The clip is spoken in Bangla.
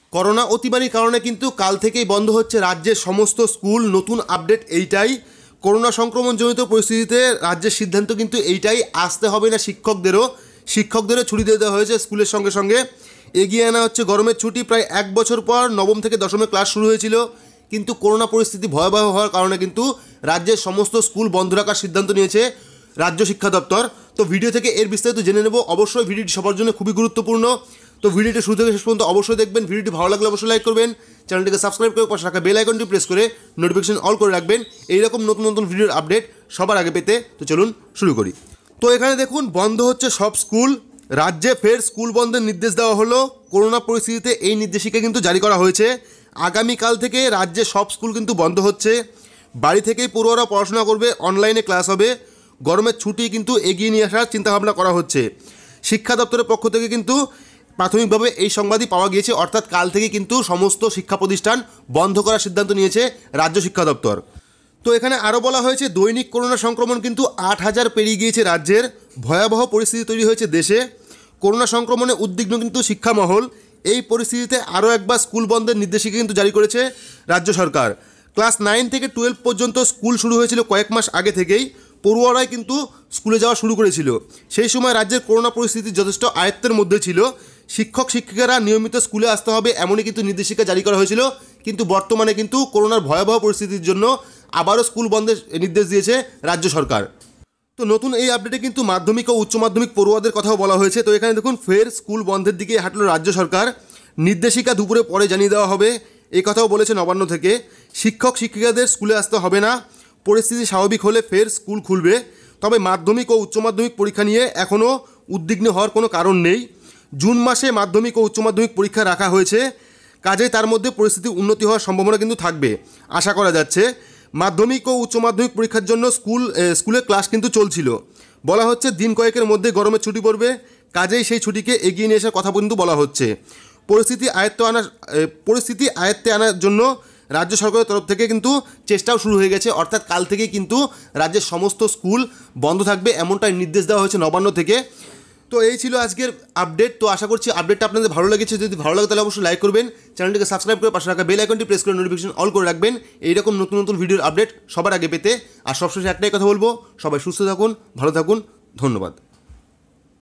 করোনা অতিমারির কারণে কিন্তু কাল থেকেই বন্ধ হচ্ছে রাজ্যের সমস্ত স্কুল। নতুন আপডেট এইটাই, করোনা সংক্রমণজনিত পরিস্থিতিতে রাজ্যের সিদ্ধান্ত কিন্তু এইটাই, আসতে হবে না শিক্ষকদেরও ছুটি দিয়ে দেওয়া হয়েছে। স্কুলের সঙ্গে সঙ্গে এগিয়ে আনা হচ্ছে গরমের ছুটি। প্রায় 1 বছর পর নবম থেকে দশমে ক্লাস শুরু হয়েছিল, কিন্তু করোনা পরিস্থিতি ভয়াবহ হওয়ার কারণে কিন্তু রাজ্যের সমস্ত স্কুল বন্ধ রাখার সিদ্ধান্ত নিয়েছে রাজ্য শিক্ষা দপ্তর। তো ভিডিও থেকে এর বিস্তারিত জেনে নেব। অবশ্যই ভিডিওটি সবার জন্য খুবই গুরুত্বপূর্ণ, তো ভিডিওটি শুরু থেকে শেষ পর্যন্ত অবশ্যই দেখবেন। ভিডিওটি ভালো লাগলে অবশ্যই লাইক করবেন, চ্যানেলটিকে সাবস্ক্রাইব করে পাশে রাখা বেল আইকনটি প্রেস করে নোটিফিকেশন অল করে রাখবেন এইরকম নতুন নতুন ভিডিওর আপডেট সবার আগে পেতে। তো চলুন শুরু করি। তো এখানে দেখুন, বন্ধ হচ্ছে সব স্কুল। রাজ্যে ফের স্কুল বন্ধের নির্দেশ দেওয়া হলো। করোনা পরিস্থিতিতে এই নির্দেশিকা কিন্তু জারি করা হয়েছে। আগামীকাল থেকে রাজ্যে সব স্কুল কিন্তু বন্ধ হচ্ছে। বাড়ি থেকেই পড়ুয়ারা পড়াশোনা করবে, অনলাইনে ক্লাস হবে। গরমের ছুটি কিন্তু এগিয়ে নিয়ে আসার চিন্তাভাবনা করা হচ্ছে। শিক্ষা দপ্তরের পক্ষ থেকে কিন্তু প্রাথমিকভাবে এই সংবাদই পাওয়া গিয়েছে, অর্থাৎ কাল থেকে কিন্তু সমস্ত শিক্ষা প্রতিষ্ঠান বন্ধ করার সিদ্ধান্ত নিয়েছে রাজ্য শিক্ষা দপ্তর। তো এখানে আরও বলা হয়েছে, দৈনিক করোনা সংক্রমণ কিন্তু 8,000 পেরিয়ে গিয়েছে রাজ্যের। ভয়াবহ পরিস্থিতি তৈরি হয়েছে দেশে। করোনা সংক্রমণে উদ্বিগ্ন কিন্তু শিক্ষা মহল। এই পরিস্থিতিতে আরও একবার স্কুল বন্ধের নির্দেশিকা কিন্তু জারি করেছে রাজ্য সরকার। ক্লাস 9 থেকে 12 পর্যন্ত স্কুল শুরু হয়েছিল কয়েক মাস আগে থেকেই। পড়ুয়ারাই কিন্তু স্কুলে যাওয়া শুরু করেছিল। সেই সময় রাজ্যের করোনা পরিস্থিতি যথেষ্ট আয়ত্তের মধ্যে ছিল। শিক্ষক শিক্ষিকারা নিয়মিত স্কুলে আসতে হবে এমনই কিন্তু নির্দেশিকা জারি করা হয়েছিল। কিন্তু বর্তমানে কিন্তু করোনার ভয়াবহ পরিস্থিতির জন্য আবারও স্কুল বন্ধের নির্দেশ দিয়েছে রাজ্য সরকার। তো নতুন এই আপডেটে কিন্তু মাধ্যমিক ও উচ্চ মাধ্যমিক পড়ুয়াদের কথাও বলা হয়েছে। তো এখানে দেখুন, ফের স্কুল বন্ধের দিকে হাঁটল রাজ্য সরকার। নির্দেশিকা দুপুরে পরে জানিয়ে দেওয়া হবে, এই কথাও বলেছে নবান্ন থেকে। শিক্ষক শিক্ষিকাদের স্কুলে আসতে হবে না, পরিস্থিতি স্বাভাবিক হলে ফের স্কুল খুলবে। তবে মাধ্যমিক ও উচ্চ মাধ্যমিক পরীক্ষা নিয়ে এখনও উদ্বিগ্ন হওয়ার কোনো কারণ নেই। জুন মাসে মাধ্যমিক ও উচ্চ মাধ্যমিক পরীক্ষা রাখা হয়েছে, কাজেই তার মধ্যে পরিস্থিতি উন্নতি হওয়ার সম্ভাবনা কিন্তু থাকবে, আশা করা যাচ্ছে। মাধ্যমিক ও উচ্চ মাধ্যমিক পরীক্ষার জন্য স্কুলে ক্লাস কিন্তু চলছিল। বলা হচ্ছে দিন কয়েকের মধ্যে গরমের ছুটি পড়বে, কাজেই সেই ছুটিকে এগিয়ে নিয়ে আসার কথা কিন্তু বলা হচ্ছে। পরিস্থিতি আয়ত্তে আনার জন্য রাজ্য সরকারের তরফ থেকে কিন্তু চেষ্টাও শুরু হয়ে গেছে, অর্থাৎ কাল থেকে কিন্তু রাজ্যের সমস্ত স্কুল বন্ধ থাকবে এমনটাই নির্দেশ দেওয়া হয়েছে নবান্ন থেকে। তো এই ছিল আজকের আপডেট। তো আশা করছি আপডেটটা আপনাদের ভালো লেগেছে। যদি ভালো লাগে তাহলে অবশ্যই লাইক করবেন, চ্যানেলটিকে সাবস্ক্রাইব করে পাশে রাখা বেল আইকনটি প্রেস করে নোটিফিকেশন অল করে রাখবেন এইরকম নতুন নতুন ভিডিওর আপডেট সবার আগে পেতে। আর সবশেষে একটাই কথা বলবো, সবাই সুস্থ থাকুন, ভালো থাকুন, ধন্যবাদ।